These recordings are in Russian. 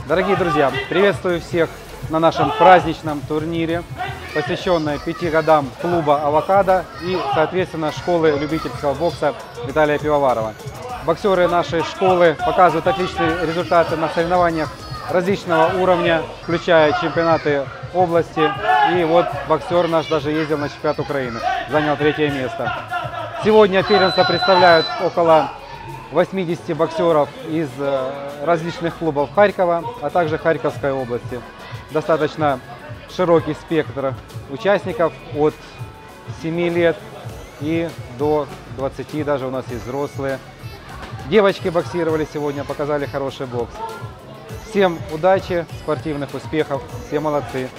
Дорогие друзья, приветствую всех на нашем праздничном турнире, посвященном 5 годам клуба «Авокадо» и, соответственно, школы любительского бокса Виталия Пивоварова. Боксеры нашей школы показывают отличные результаты на соревнованиях различного уровня, включая чемпионаты области. И вот боксер наш даже ездил на чемпионат Украины, занял 3-е место. Сегодня первенство представляют около 80 боксеров из различных клубов Харькова, а также Харьковской области. Достаточно широкий спектр участников от 7 лет и до 20, даже у нас есть взрослые. Девочки боксировали сегодня, показали хороший бокс. Всем удачи, спортивных успехов, все молодцы.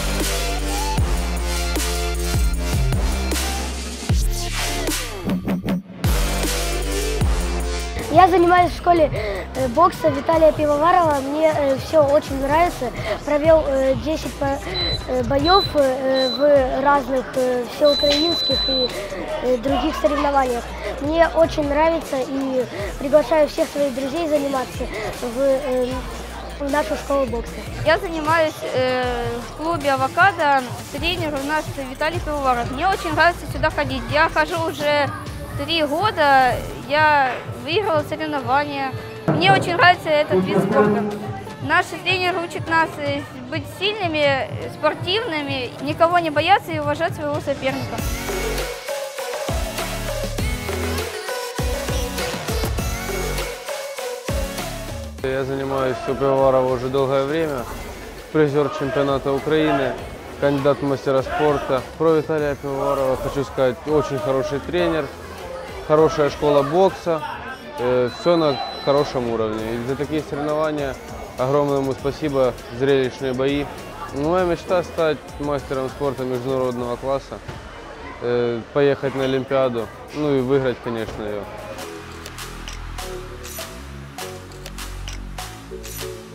Я занимаюсь в школе бокса Виталия Пивоварова. Мне все очень нравится. Провел 10 боев в разных всеукраинских и других соревнованиях. Мне очень нравится и приглашаю всех своих друзей заниматься в нашу школу бокса. Я занимаюсь в клубе «Авокадо». Тренер у нас Виталий Пивоваров. Мне очень нравится сюда ходить. Я хожу уже 3 года. Я выиграла соревнования. Мне очень нравится этот вид спорта. Наш тренер учит нас быть сильными, спортивными, никого не бояться и уважать своего соперника. Я занимаюсь у Пивоварова уже долгое время. Призер чемпионата Украины, кандидат в мастера спорта. Про Виталия Пивоварова хочу сказать, очень хороший тренер, хорошая школа бокса, все на хорошем уровне. И за такие соревнования огромное ему спасибо, зрелищные бои. Моя мечта стать мастером спорта международного класса, поехать на Олимпиаду, ну и выиграть, конечно, ее.